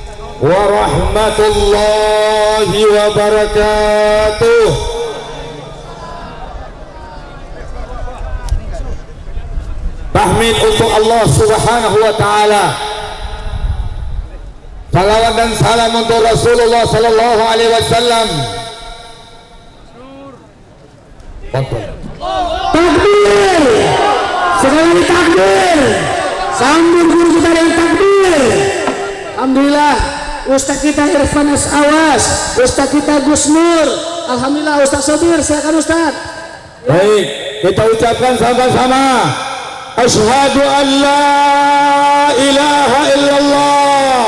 warahmatullahi wabarakatuh. Tahmid untuk Allah Subhanahu wa taala. Salawat dan salam untuk Rasulullah sallallahu alaihi wasallam. Takbir. Sekali takbir. Sambung guru kita dengan takbir. Alhamdulillah Ustaz kita Irfan Awas, Ustaz kita Gus Nur. Alhamdulillah Ustaz Sobir, silakan Ustaz. Baik, kita ucapkan sama-sama. Asyhadu an la ilaha illallah.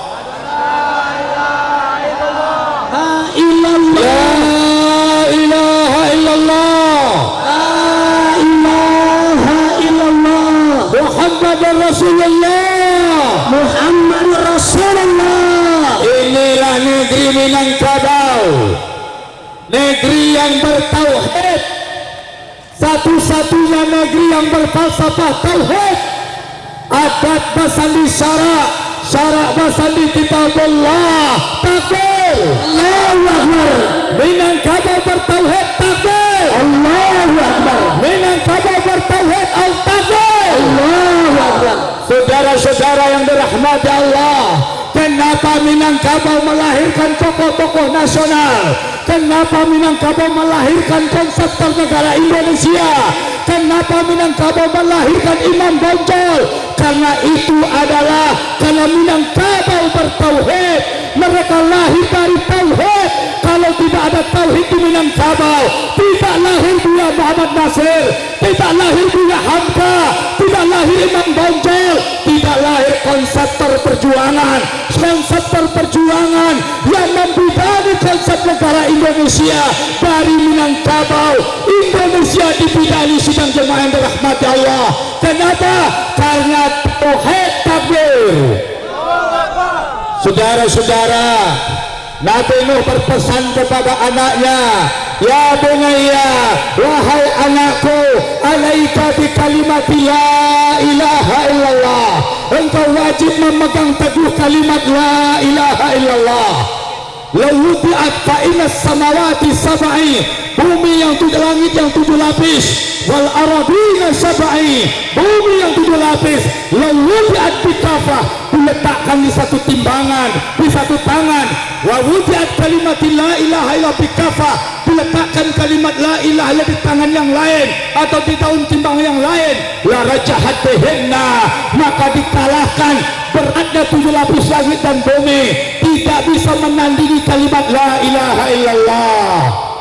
Muhammad Rasulullah. Inilah negeri Minangkabau, negeri yang bertauhid, satu-satunya negeri yang berfalsafah tauhid. Adat basandi syarak, syarak basandi kitabullah. Takbir, Allahu Akbar. Minangkabau bertauhid. Takbir, Allahu Akbar. Minangkabau bertauhid. Al-takbir, Allahu Akbar. Saudara-saudara yang dirahmati Allah, kenapa Minangkabau melahirkan tokoh-tokoh nasional? Kenapa Minangkabau melahirkan konsep negara Indonesia? Kenapa Minangkabau melahirkan Imam Bonjol? Karena itu adalah karena Minangkabau bertauhid. Mereka lahir dari tauhid. Kalau tidak ada tauhid di Minangkabau, tidak lahir Buya Muhammad Nasir, tidak lahir Buya Hamka, tidak lahir Imam Bonjol, tidak lahir konseptor perjuangan yang membidani konsep negara Indonesia dari Minangkabau. Indonesia dibidani sidang jemaah yang dirahmati Allah. Kenapa? Karena tauhid. Takbir. Saudara-saudara, Nabi Nuh berpesan kepada anaknya, ya bunayya, wahai anakku, alaika bi kalimati la ilaha illallah. Engkau wajib memegang teguh kalimat la ilaha illallah. Lawudi'at fa'inas samawati sab'i, bumi yang tujuh, langit yang tujuh lapis, wal aradina sab'i, bumi yang tujuh lapis, lawudi'at bikafah, diletakkan di satu timbangan, di satu tangan. Wa wudi'at kalimat la ilaha illallah bikafah, diletakkan kalimat la ilaha illallah di tangan yang lain atau di daun timbang yang lain. La rajahat bihinna, maka dikalahkan beratnya tujuh lapis langit dan bumi, tidak bisa menandingi kalimat la ilaha illallah.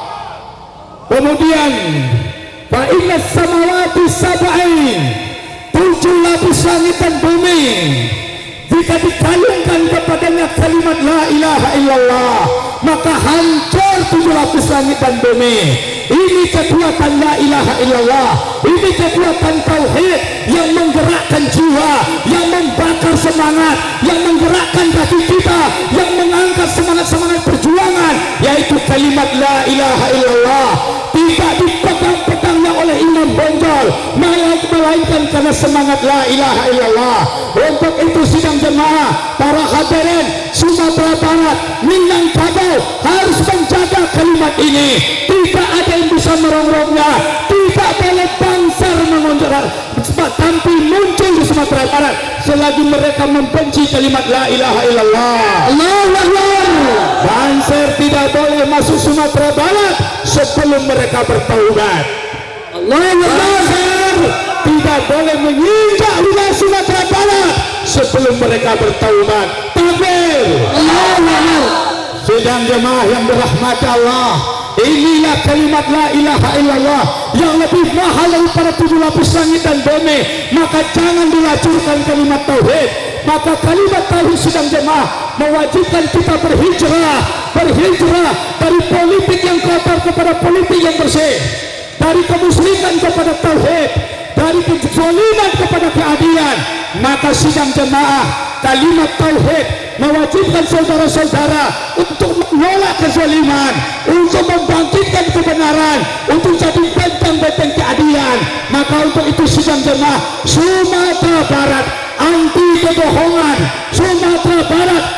Kemudian fa innas samawati sab'in, tujuh lapis langit dan bumi, jika dikalungkan kepadanya kalimat la ilaha illallah, maka hancur tujuh lapis langit dan bumi. Ini kekuatan la ilaha illallah, ini kekuatan tauhid yang menggerakkan jiwa, yang membakar semangat, yang menggerakkan kaki kita, yang mengangkat semangat-semangat perjuangan, yaitu kalimat la ilaha illallah. Tidak dipegang-pegangnya oleh Imam Bonjol, melainkan karena semangat la ilaha illallah. Untuk itu sidang jemaah, para hadirin Sumatera Barat, Minangkabau harus menjaga kalimat ini. Tidak ada yang bisa merongrongnya, tidak boleh bangsar mengonjol tampil muncul di Sumatera Barat selagi mereka membenci kalimat la ilaha illallah. Allahu Akbar. Bangsar tidak boleh masuk Sumatera Barat sebelum mereka bertaubat. Allahu Akbar. Tidak boleh menginjak wilayah Sumatera Barat sebelum mereka bertaubat. Takbir. Allahu Akbar. Sidang jemaah yang dirahmati Allah, inilah kalimat la ilaha illallah yang lebih mahal daripada tujuh lapis langit dan bumi. Maka jangan dilacurkan kalimat tauhid. Maka kalimat tauhid sidang jemaah mewajibkan kita berhijrah dari politik yang kotor kepada politik yang bersih, dari kemusyrikan kepada tauhid, dari kezaliman kepada keadilan. Maka sidang jemaah, kalimat tauhid mewajibkan saudara-saudara untuk menolak kezaliman, untuk membangkitkan kebenaran, untuk jadi benteng-benteng keadilan. Maka untuk itu sidang jemaah, Sumatera Barat anti kebohongan, Sumatera Barat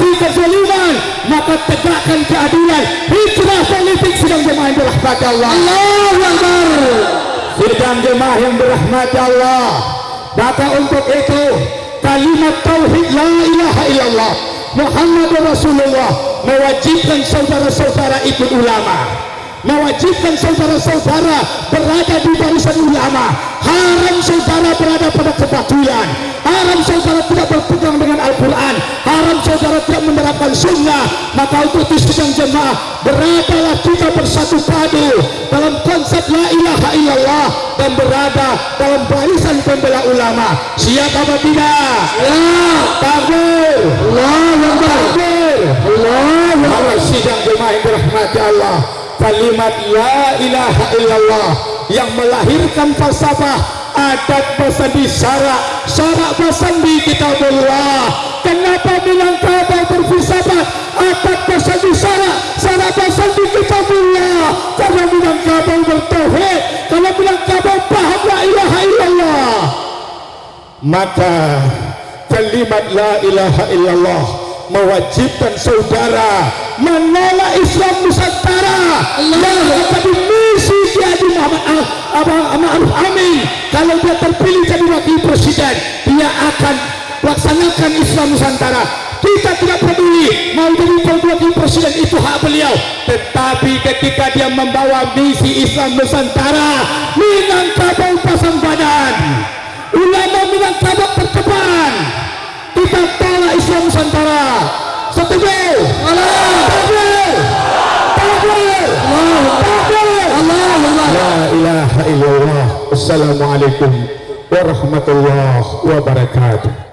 hadapi kezaliman, maka tegakkan keadilan. Hijrah politik sidang jemaah yang dirahmati Allah. Allahu Akbar. Sidang jemaah yang dirahmati Allah, maka untuk itu kalimat tauhid la ilaha illallah Muhammadur Rasulullah mewajibkan saudara-saudara ikut ulama, mewajibkan saudara-saudara berada di barisan ulama. Haram saudara berada pada kebatilan, haram saudara tidak berpegang dengan Al-Quran, haram saudara tidak menerapkan sunnah. Maka untuk di sidang jemaah beradalah kita bersatu padu dalam konsep la ilaha illallah dan berada dalam barisan pembela ulama. Siap apa tidak? Siap. Takbir. Allahu Akbar. Takbir. Allahu Akbar. Sidang jemaah yang dirahmati Allah, kalimat la ilaha illallah yang melahirkan falsafah adat basandi syarak basandi kitabullah. Kenapa Minangkabau berfilsafat adat basandi syarak basandi kitabullah? Karena Minangkabau bertauhid, karena Minangkabau paham la ilaha illallah. Maka kalimat la ilaha illallah mewajibkan saudara menolak Islam Nusantara yang akan misi Kiai Muhammad Ma'ruf Amin. Kalau dia terpilih jadi wakil presiden, dia akan laksanakan Islam Nusantara. Kita tidak peduli mau jadi wakil presiden, itu hak beliau. Tetapi ketika dia membawa misi Islam Nusantara, Minangkabau pasang badan, ulama Minangkabau bertebaran. Kita tolak Islam Nusantara. Setuju? Takbir. Takbir. Takbir. La ilaha illallah. Assalamualaikum warahmatullahi wabarakatuh.